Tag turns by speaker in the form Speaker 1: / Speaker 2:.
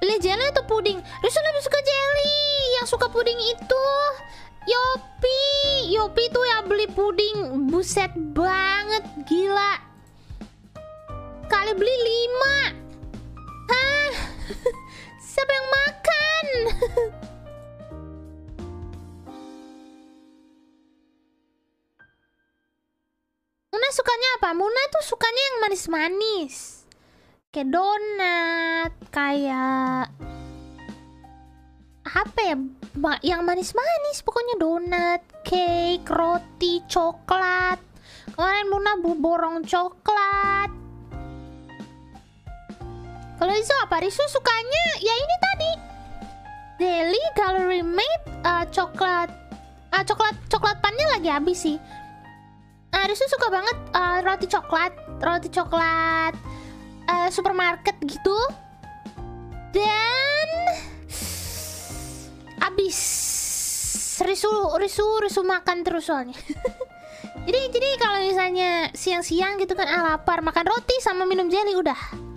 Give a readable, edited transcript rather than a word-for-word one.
Speaker 1: Pilih jelly atau puding? Risu lebih suka jelly. Yang suka puding itu Yopi. Yopi tuh yang beli puding. Buset banget, gila. Kali beli 5. Hah? Siapa yang makan? Muna sukanya apa? Muna tuh sukanya yang manis-manis. Kayak donat, kayak apa ya? Yang manis-manis pokoknya donat, cake, roti, coklat. Kemarin Muna borong coklat. Kalau Rizu apa? Rizu sukanya ya ini tadi. Jelly, Gallery Made, coklat. Coklat pannya lagi habis sih. Rizu suka banget roti coklat supermarket gitu. Dan habis Rizu makan terus soalnya. jadi kalau misalnya siang-siang gitu kan lapar, makan roti sama minum jelly udah.